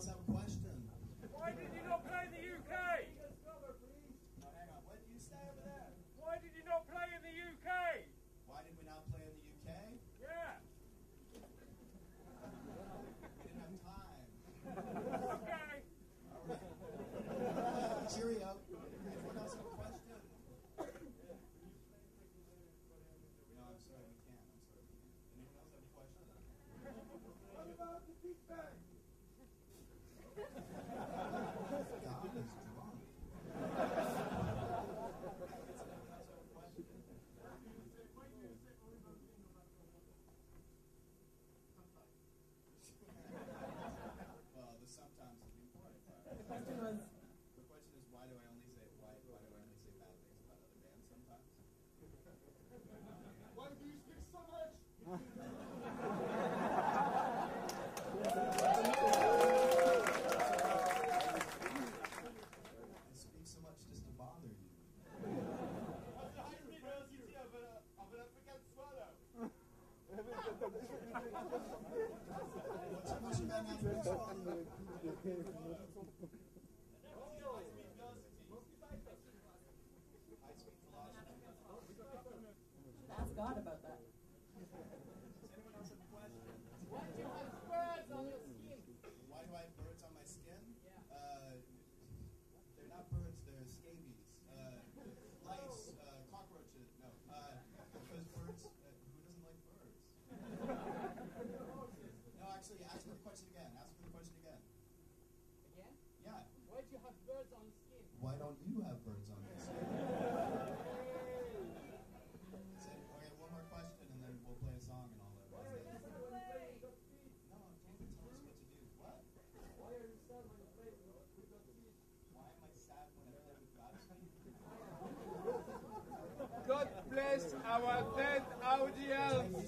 else have a question? Why did you not play in the UK? No, hang on. What did you say over there? Why did you not play in the UK? Why did we not play in the UK? Yeah. We didn't have time. Okay. All right. Cheerio. Anyone else have a question? No, I'm sorry, we can't. I'm sorry, we can't. Anyone else have a question? What about the Big Bang? God is drunk. Well, the sometimes is the important part. The question is why do I only say bad things about other bands sometimes? Why do you speak so much? I speak so much just to bother you. What's the high velocity of an African swallow? What's your question about an African swallow? High-speed velocity. Ask God about that. Does anyone else have a question? Why do you have birds on your skin? Why do I have birds on my skin? Yeah. They're not birds, they're scabies. Lice, cockroaches. No. Because birds, who doesn't like birds? No, actually, ask me the question again. Again? Yeah. Why do you have birds on your skin? Why don't you have birds on your skin? Okay, one more question and then we'll play a song and all that. Why are you sad when you play with the feet? No, don't tell us what to do. What? Why are you sad when you play with the feet? Why am I sad when I play with God's feet? God bless our dead audience.